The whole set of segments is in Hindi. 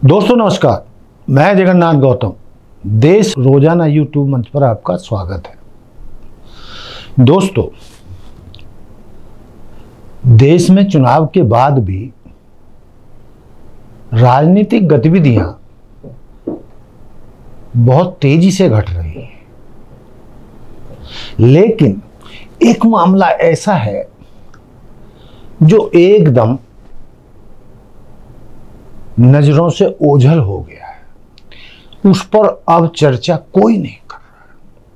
दोस्तों नमस्कार, मैं जगन्नाथ गौतम। देश रोजाना यूट्यूब मंच पर आपका स्वागत है। दोस्तों, देश में चुनाव के बाद भी राजनीतिक गतिविधियां बहुत तेजी से घट रही हैं, लेकिन एक मामला ऐसा है जो एकदम नजरों से ओझल हो गया है। उस पर अब चर्चा कोई नहीं कर रहा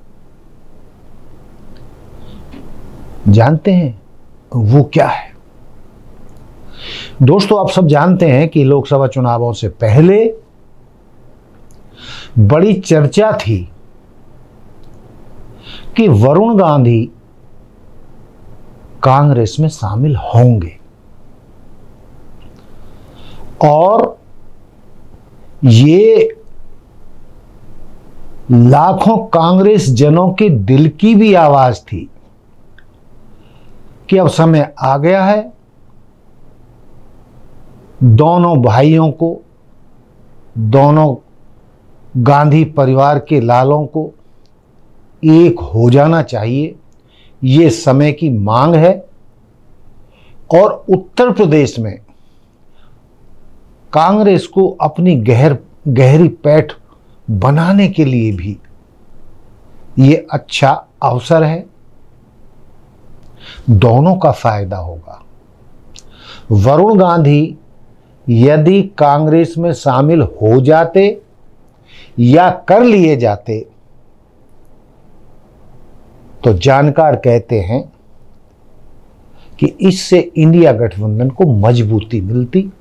है। जानते हैं वो क्या है? दोस्तों, आप सब जानते हैं कि लोकसभा चुनावों से पहले बड़ी चर्चा थी कि वरुण गांधी कांग्रेस में शामिल होंगे और ये लाखों कांग्रेस जनों के दिल की भी आवाज थी कि अब समय आ गया है दोनों भाइयों को, दोनों गांधी परिवार के लालों को एक हो जाना चाहिए। ये समय की मांग है। और उत्तर प्रदेश में कांग्रेस को अपनी गहरी पैठ बनाने के लिए भी ये अच्छा अवसर है। दोनों का फायदा होगा। वरुण गांधी यदि कांग्रेस में शामिल हो जाते या कर लिए जाते तो जानकार कहते हैं कि इससे इंडिया गठबंधन को मजबूती मिलती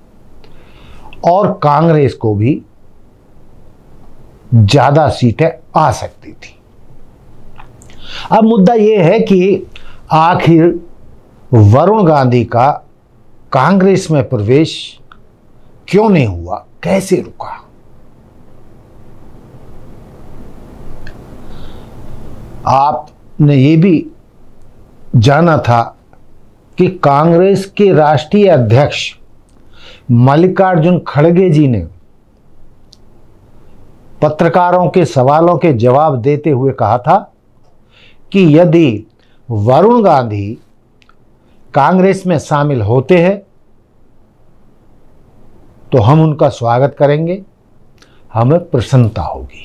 और कांग्रेस को भी ज्यादा सीटें आ सकती थी। अब मुद्दा यह है कि आखिर वरुण गांधी का कांग्रेस में प्रवेश क्यों नहीं हुआ, कैसे रुका? आपने ये भी जाना था कि कांग्रेस के राष्ट्रीय अध्यक्ष मल्लिकार्जुन खड़गे जी ने पत्रकारों के सवालों के जवाब देते हुए कहा था कि यदि वरुण गांधी कांग्रेस में शामिल होते हैं तो हम उनका स्वागत करेंगे, हमें प्रसन्नता होगी।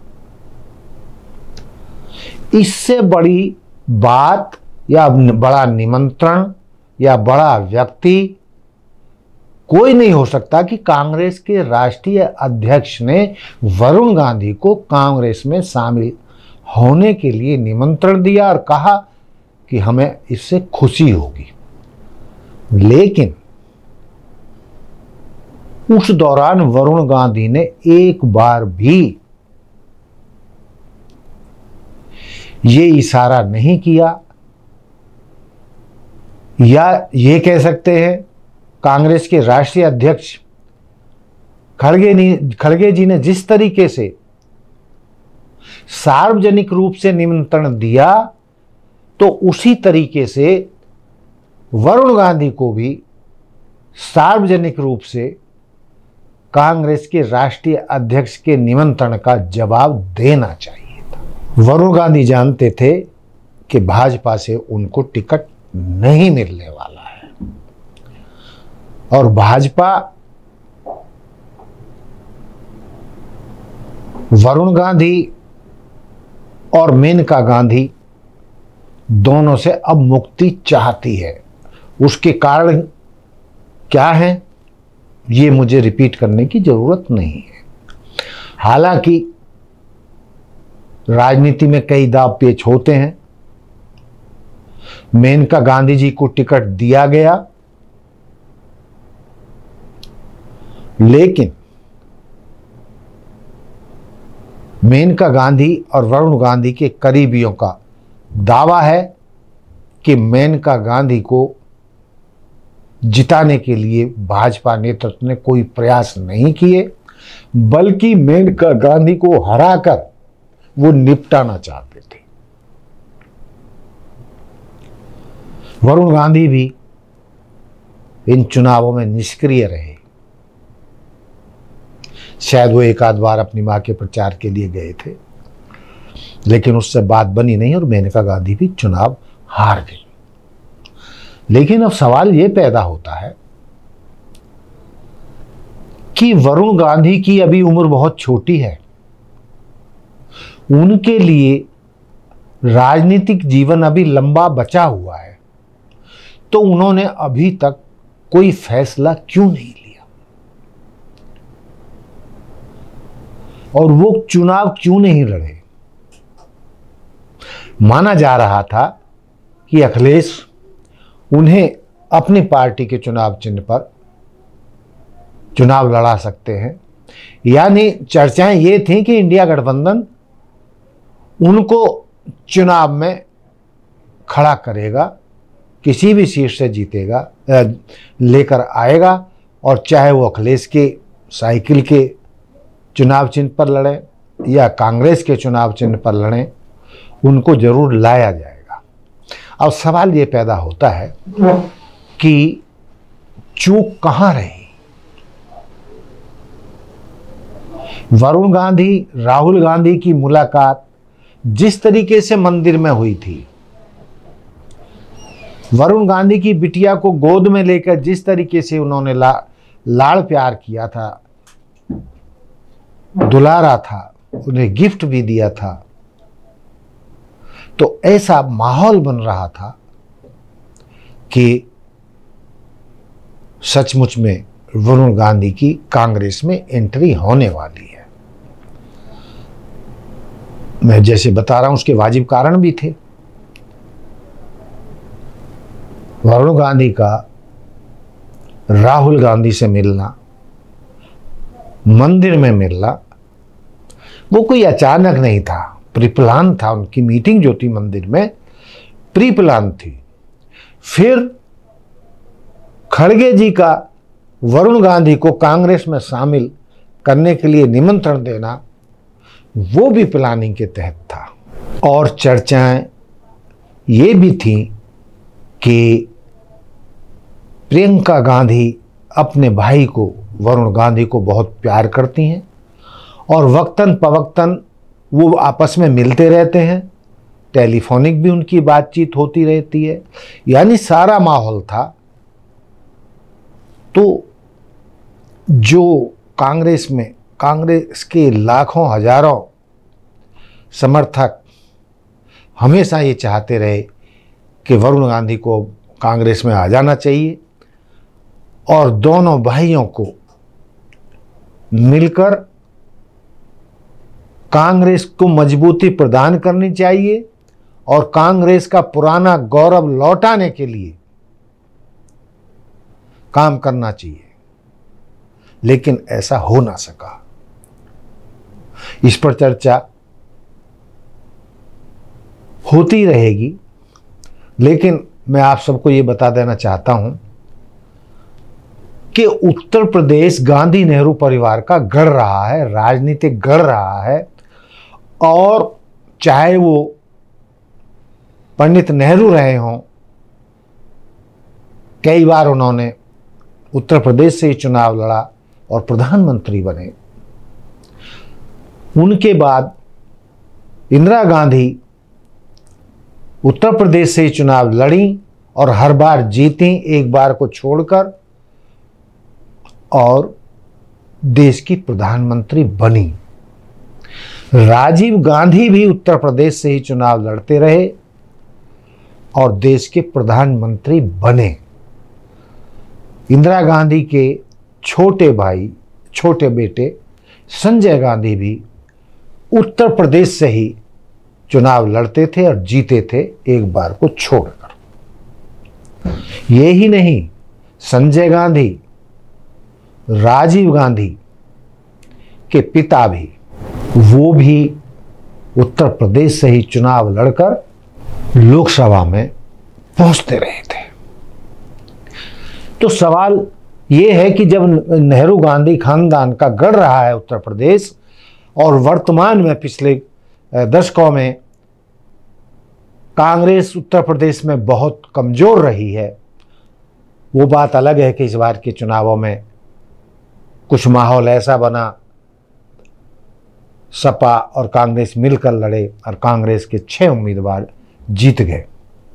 इससे बड़ी बात या बड़ा निमंत्रण या बड़ा व्यक्ति कोई नहीं हो सकता कि कांग्रेस के राष्ट्रीय अध्यक्ष ने वरुण गांधी को कांग्रेस में शामिल होने के लिए निमंत्रण दिया और कहा कि हमें इससे खुशी होगी। लेकिन उस दौरान वरुण गांधी ने एक बार भी ये इशारा नहीं किया, या ये कह सकते हैं कांग्रेस के राष्ट्रीय अध्यक्ष खड़गे जी ने जिस तरीके से सार्वजनिक रूप से निमंत्रण दिया तो उसी तरीके से वरुण गांधी को भी सार्वजनिक रूप से कांग्रेस के राष्ट्रीय अध्यक्ष के निमंत्रण का जवाब देना चाहिए था। वरुण गांधी जानते थे कि भाजपा से उनको टिकट नहीं मिलने वाला है और भाजपा वरुण गांधी और मेनका गांधी दोनों से अब मुक्ति चाहती है। उसके कारण क्या है ये मुझे रिपीट करने की जरूरत नहीं है। हालांकि राजनीति में कई दाव पेच होते हैं। मेनका गांधी जी को टिकट दिया गया, लेकिन मेनका गांधी और वरुण गांधी के करीबियों का दावा है कि मेनका गांधी को जिताने के लिए भाजपा नेतृत्व ने कोई प्रयास नहीं किए, बल्कि मेनका गांधी को हराकर वो निपटाना चाहते थे। वरुण गांधी भी इन चुनावों में निष्क्रिय रहे। शायद वो एक आध बार अपनी मां के प्रचार के लिए गए थे, लेकिन उससे बात बनी नहीं और मेनका गांधी भी चुनाव हार गई। लेकिन अब सवाल ये पैदा होता है कि वरुण गांधी की अभी उम्र बहुत छोटी है, उनके लिए राजनीतिक जीवन अभी लंबा बचा हुआ है, तो उन्होंने अभी तक कोई फैसला क्यों नहीं लिया और वो चुनाव क्यों नहीं लड़े। माना जा रहा था कि अखिलेश उन्हें अपनी पार्टी के चुनाव चिन्ह पर चुनाव लड़ा सकते हैं, यानी चर्चाएं ये थी कि इंडिया गठबंधन उनको चुनाव में खड़ा करेगा, किसी भी सीट से जीतेगा, लेकर आएगा, और चाहे वो अखिलेश के साइकिल के चुनाव चिन्ह पर लड़े या कांग्रेस के चुनाव चिन्ह पर लड़े, उनको जरूर लाया जाएगा। अब सवाल ये पैदा होता है कि चूक कहां रही। वरुण गांधी राहुल गांधी की मुलाकात जिस तरीके से मंदिर में हुई थी, वरुण गांधी की बिटिया को गोद में लेकर जिस तरीके से उन्होंने लाड़ प्यार किया था, दुलारा था, उन्हें गिफ्ट भी दिया था, तो ऐसा माहौल बन रहा था कि सचमुच में वरुण गांधी की कांग्रेस में एंट्री होने वाली है। मैं जैसे बता रहा हूं उसके वाजिब कारण भी थे। वरुण गांधी का राहुल गांधी से मिलना, मंदिर में मिलना, वो कोई अचानक नहीं था, प्री-प्लान था। उनकी मीटिंग जो थी मंदिर में प्री-प्लान थी। फिर खड़गे जी का वरुण गांधी को कांग्रेस में शामिल करने के लिए निमंत्रण देना, वो भी प्लानिंग के तहत था। और चर्चाएं ये भी थी कि प्रियंका गांधी अपने भाई को, वरुण गांधी को बहुत प्यार करती हैं और वक्तन पवक्तन वो आपस में मिलते रहते हैं, टेलीफोनिक भी उनकी बातचीत होती रहती है, यानी सारा माहौल था। तो जो कांग्रेस में, कांग्रेस के लाखों हजारों समर्थक हमेशा ये चाहते रहे कि वरुण गांधी को कांग्रेस में आ जाना चाहिए और दोनों भाइयों को मिलकर कांग्रेस को मजबूती प्रदान करनी चाहिए और कांग्रेस का पुराना गौरव लौटाने के लिए काम करना चाहिए। लेकिन ऐसा हो ना सका। इस पर चर्चा होती रहेगी, लेकिन मैं आप सबको ये बता देना चाहता हूं कि उत्तर प्रदेश गांधी नेहरू परिवार का गढ़ रहा है, राजनीतिक गढ़ रहा है। और चाहे वो पंडित नेहरू रहे हों, कई बार उन्होंने उत्तर प्रदेश से ही चुनाव लड़ा और प्रधानमंत्री बने। उनके बाद इंदिरा गांधी उत्तर प्रदेश से ही चुनाव लड़ी और हर बार जीती, एक बार को छोड़कर, और देश की प्रधानमंत्री बनी। राजीव गांधी भी उत्तर प्रदेश से ही चुनाव लड़ते रहे और देश के प्रधानमंत्री बने। इंदिरा गांधी के छोटे भाई, छोटे बेटे संजय गांधी भी उत्तर प्रदेश से ही चुनाव लड़ते थे और जीते थे, एक बार को छोड़कर। यही नहीं, संजय गांधी राजीव गांधी के पिता भी, वो भी उत्तर प्रदेश से ही चुनाव लड़कर लोकसभा में पहुंचते रहे थे। तो सवाल ये है कि जब नेहरू गांधी खानदान का गढ़ रहा है उत्तर प्रदेश, और वर्तमान में पिछले दशकों में कांग्रेस उत्तर प्रदेश में बहुत कमजोर रही है, वो बात अलग है कि इस बार के चुनावों में कुछ माहौल ऐसा बना सपा और कांग्रेस मिलकर लड़े और कांग्रेस के 6 उम्मीदवार जीत गए।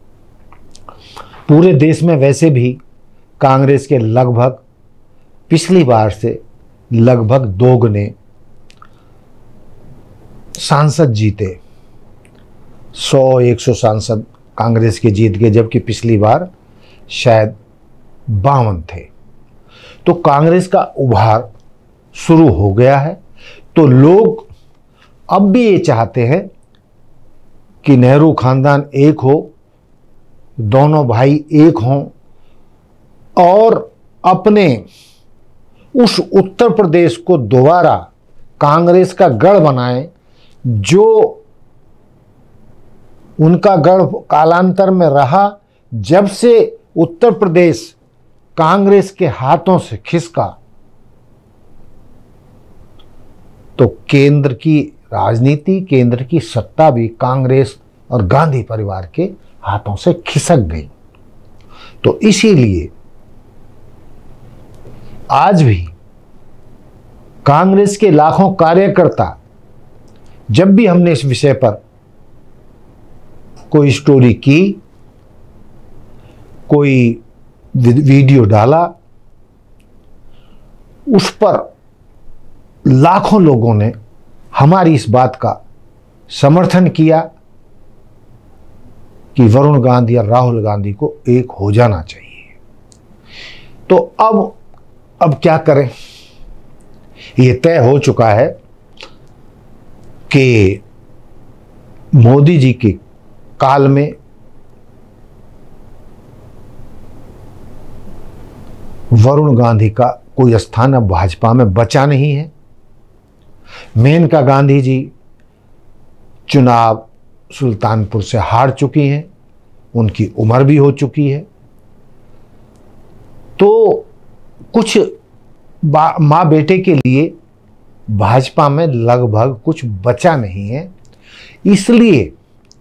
पूरे देश में वैसे भी कांग्रेस के लगभग पिछली बार से लगभग दोगुने सांसद जीते। 100-100 सांसद कांग्रेस के जीत गए, जबकि पिछली बार शायद 52 थे। तो कांग्रेस का उभार शुरू हो गया है। तो लोग अब भी ये चाहते हैं कि नेहरू खानदान एक हो, दोनों भाई एक हों और अपने उस उत्तर प्रदेश को दोबारा कांग्रेस का गढ़ बनाएं, जो उनका गढ़ कालांतर में रहा। जब से उत्तर प्रदेश कांग्रेस के हाथों से खिसका तो केंद्र की राजनीति, केंद्र की सत्ता भी कांग्रेस और गांधी परिवार के हाथों से खिसक गई। तो इसीलिए आज भी कांग्रेस के लाखों कार्यकर्ता, जब भी हमने इस विषय पर कोई स्टोरी की, कोई वीडियो डाला, उस पर लाखों लोगों ने हमारी इस बात का समर्थन किया कि वरुण गांधी और राहुल गांधी को एक हो जाना चाहिए। तो अब क्या करें? ये तय हो चुका है कि मोदी जी के काल में वरुण गांधी का कोई स्थान अब भाजपा में बचा नहीं है। मेनका गांधी जी चुनाव सुल्तानपुर से हार चुकी हैं, उनकी उम्र भी हो चुकी है। तो कुछ माँ बेटे के लिए भाजपा में लगभग कुछ बचा नहीं है। इसलिए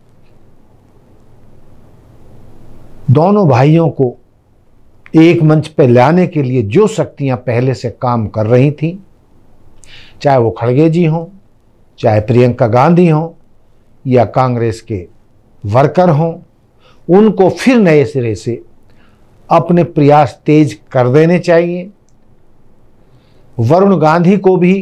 दोनों भाइयों को एक मंच पर लाने के लिए जो शक्तियां पहले से काम कर रही थीं, चाहे वो खड़गे जी हों, चाहे प्रियंका गांधी हों या कांग्रेस के वर्कर हों, उनको फिर नए सिरे से अपने प्रयास तेज कर देने चाहिए। वरुण गांधी को भी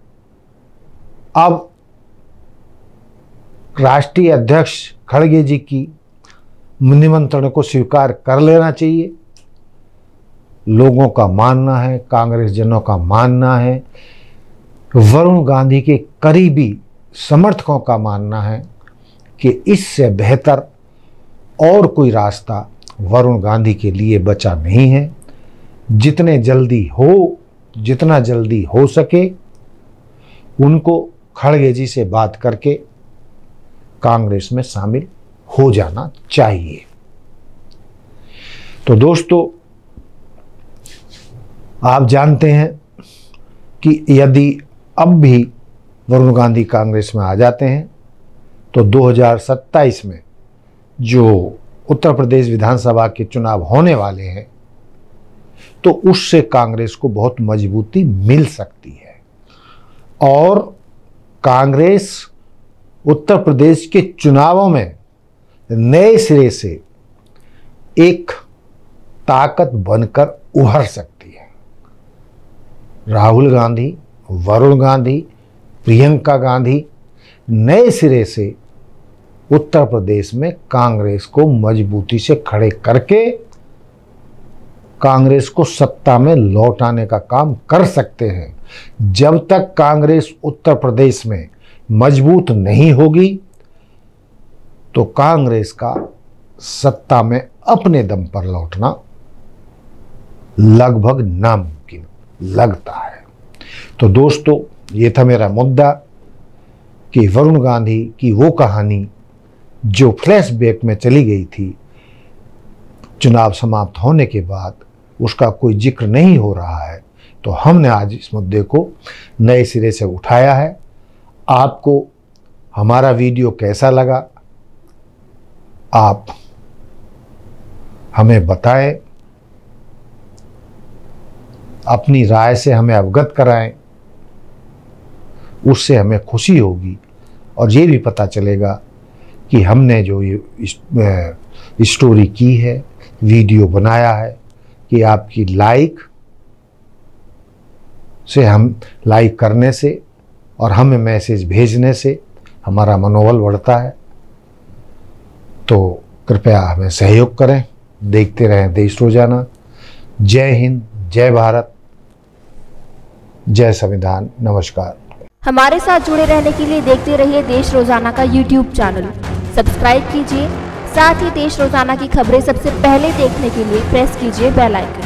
अब राष्ट्रीय अध्यक्ष खड़गे जी की निमंत्रण को स्वीकार कर लेना चाहिए। लोगों का मानना है, कांग्रेस जनों का मानना है, वरुण गांधी के करीबी समर्थकों का मानना है कि इससे बेहतर और कोई रास्ता वरुण गांधी के लिए बचा नहीं है। जितना जल्दी हो सके उनको खड़गे जी से बात करके कांग्रेस में शामिल हो जाना चाहिए। तो दोस्तों, आप जानते हैं कि यदि अब भी वरुण गांधी कांग्रेस में आ जाते हैं तो 2027 में जो उत्तर प्रदेश विधानसभा के चुनाव होने वाले हैं, तो उससे कांग्रेस को बहुत मजबूती मिल सकती है और कांग्रेस उत्तर प्रदेश के चुनावों में नए सिरे से एक ताकत बनकर उभर सकती है। राहुल गांधी, वरुण गांधी, प्रियंका गांधी नए सिरे से उत्तर प्रदेश में कांग्रेस को मजबूती से खड़े करके कांग्रेस को सत्ता में लौटाने का काम कर सकते हैं। जब तक कांग्रेस उत्तर प्रदेश में मजबूत नहीं होगी तो कांग्रेस का सत्ता में अपने दम पर लौटना लगभग नामुमकिन लगता है। तो दोस्तों, ये था मेरा मुद्दा कि वरुण गांधी की वो कहानी जो फ्लैशबैक में चली गई थी, चुनाव समाप्त होने के बाद उसका कोई जिक्र नहीं हो रहा है। तो हमने आज इस मुद्दे को नए सिरे से उठाया है। आपको हमारा वीडियो कैसा लगा, आप हमें बताएं, अपनी राय से हमें अवगत कराएं। उससे हमें खुशी होगी और ये भी पता चलेगा कि हमने जो ये स्टोरी की है, वीडियो बनाया है, कि आपकी लाइक से, हम लाइक करने से और हमें मैसेज भेजने से हमारा मनोबल बढ़ता है। तो कृपया हमें सहयोग करें, देखते रहें देश रोजाना। जय हिंद, जय भारत, जय संविधान। नमस्कार। हमारे साथ जुड़े रहने के लिए देखते रहिए देश रोजाना का यूट्यूब चैनल, सब्सक्राइब कीजिए। साथ ही देश रोजाना की खबरें सबसे पहले देखने के लिए प्रेस कीजिए बेल आइकन।